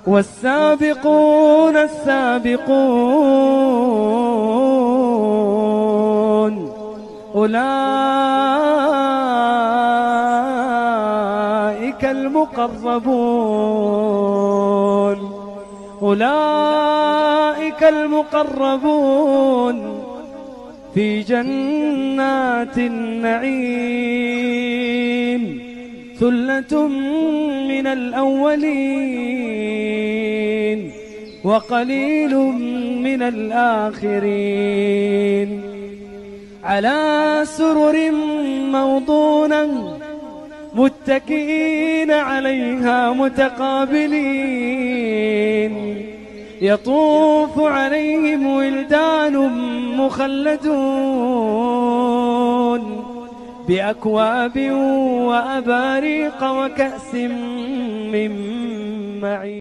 والسابقون السابقون أولئك المقربون أولئك المقربون في جنات النعيم ثلة من الأولين وقليل من الآخرين على سرر موضونة متكئين عليها متقابلين يطوف عليهم ولدان مخلدون بأكواب وأباريق وكأس من معين.